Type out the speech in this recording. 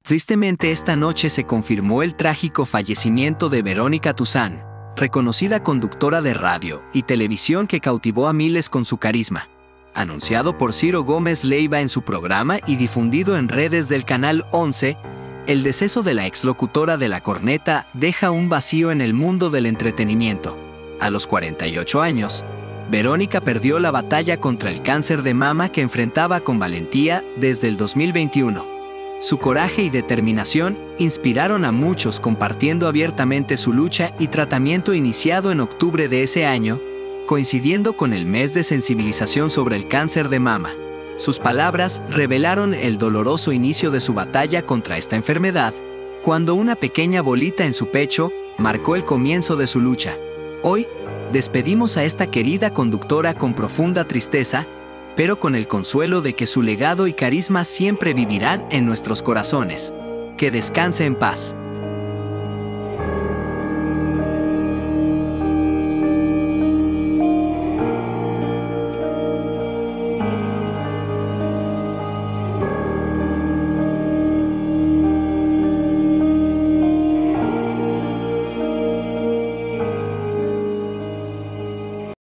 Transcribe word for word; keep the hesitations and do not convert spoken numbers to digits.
Tristemente, esta noche se confirmó el trágico fallecimiento de Verónica Toussaint, reconocida conductora de radio y televisión que cautivó a miles con su carisma. Anunciado por Ciro Gómez Leiva en su programa y difundido en redes del Canal once, el deceso de la exlocutora de La Corneta deja un vacío en el mundo del entretenimiento. A los cuarenta y ocho años, Verónica perdió la batalla contra el cáncer de mama que enfrentaba con valentía desde el dos mil veintiuno. Su coraje y determinación inspiraron a muchos, compartiendo abiertamente su lucha y tratamiento iniciado en octubre de ese año, coincidiendo con el mes de sensibilización sobre el cáncer de mama. Sus palabras revelaron el doloroso inicio de su batalla contra esta enfermedad, cuando una pequeña bolita en su pecho marcó el comienzo de su lucha. Hoy, despedimos a esta querida conductora con profunda tristeza, pero con el consuelo de que su legado y carisma siempre vivirán en nuestros corazones. Que descanse en paz.